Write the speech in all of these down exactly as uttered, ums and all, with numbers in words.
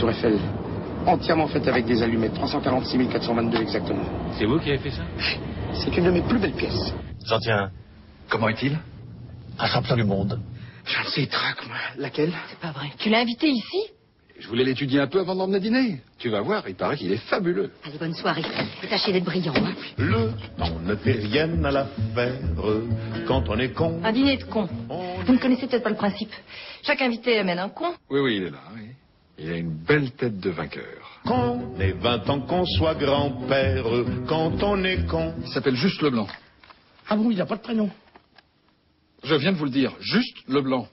tour Eiffel. Entièrement faite avec des allumettes. trois cent quarante-six mille quatre cent vingt-deux exactement. C'est vous qui avez fait ça? C'est une de mes plus belles pièces. J'en tiens un. Comment est-il? Un champion du monde. J'en sais trac, moi. Laquelle? C'est pas vrai. Tu l'as invité ici? Je voulais l'étudier un peu avant de l'emmener dîner. Tu vas voir, il paraît qu'il est fabuleux. Allez, bonne soirée. Et tâchez d'être brillant, hein. Le temps ne fait rien à l'affaire quand on est con. Un dîner de cons. Vous ne connaissez peut-être pas le principe. Chaque invité amène un con. Oui, oui, il est là, oui. Il a une belle tête de vainqueur. Qu'on ait vingt ans, qu'on soit grand-père, quand on est con. Il s'appelle Juste Leblanc. Ah bon, il n'a pas de prénom. Je viens de vous le dire, Juste Leblanc.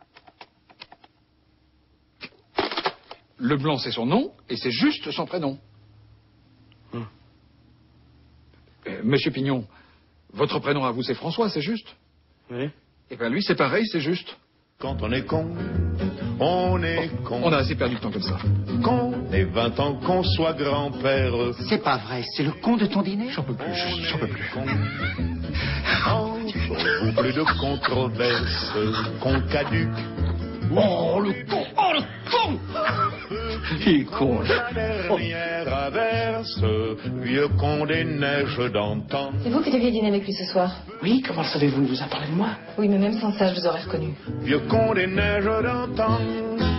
Leblanc, c'est son nom, et c'est Juste son prénom. Hum. Euh, Monsieur Pignon, votre prénom à vous, c'est François, c'est juste? Oui. Eh bien, lui, c'est pareil, c'est juste. Quand on est con, on est Bon, con. on a assez perdu de temps comme ça. Qu'on ait vingt ans, qu'on soit grand-père. C'est pas vrai, c'est le con de ton dîner? J'en peux plus, juste, j'en peux plus. Entre vous, plus de controverses, qu'on caduque. Oh, le con! Oh, le con! Il est con. La dernière averse, vieux con des neiges d'antan. C'est vous qui deviez dîner avec lui ce soir? Oui, comment savez-vous? Il vous a parlé de moi? Oui, mais même sans ça, je vous aurais reconnu. Vieux con des neiges d'antan.